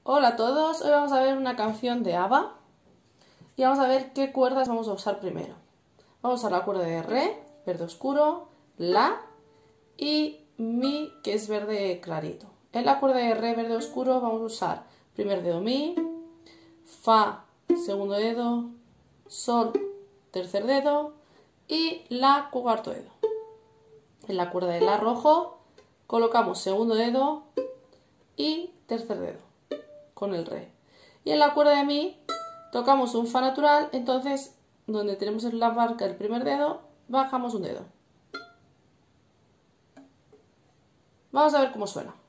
Hola a todos, hoy vamos a ver una canción de ABBA y vamos a ver qué cuerdas vamos a usar primero. Vamos a usar la cuerda de Re, verde oscuro, La y Mi, que es verde clarito. En la cuerda de Re, verde oscuro, vamos a usar primer dedo Mi, Fa, segundo dedo, Sol, tercer dedo y La, cuarto dedo. En la cuerda de La rojo colocamos segundo dedo y tercer dedo con el Re. Y en la cuerda de Mi tocamos un Fa natural, entonces donde tenemos en la marca el primer dedo, bajamos un dedo. Vamos a ver cómo suena.